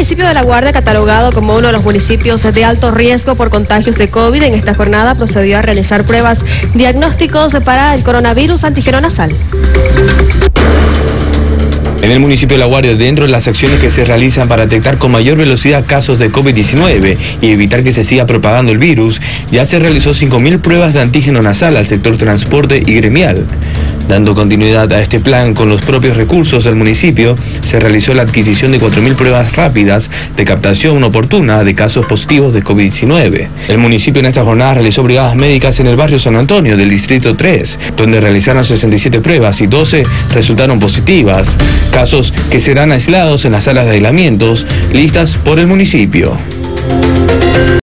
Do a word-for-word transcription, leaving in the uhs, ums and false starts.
municipio de La Guardia, catalogado como uno de los municipios de alto riesgo por contagios de COVID, en esta jornada procedió a realizar pruebas diagnósticos para el coronavirus antígeno nasal. En el municipio de La Guardia, dentro de las acciones que se realizan para detectar con mayor velocidad casos de COVID diecinueve y evitar que se siga propagando el virus, ya se realizó cinco mil pruebas de antígeno nasal al sector transporte y gremial. Dando continuidad a este plan con los propios recursos del municipio, se realizó la adquisición de cuatro mil pruebas rápidas de captación oportuna de casos positivos de COVID diecinueve. El municipio en esta jornada realizó brigadas médicas en el barrio San Antonio del distrito tres, donde realizaron sesenta y siete pruebas y doce resultaron positivas, casos que serán aislados en las salas de aislamientos listas por el municipio.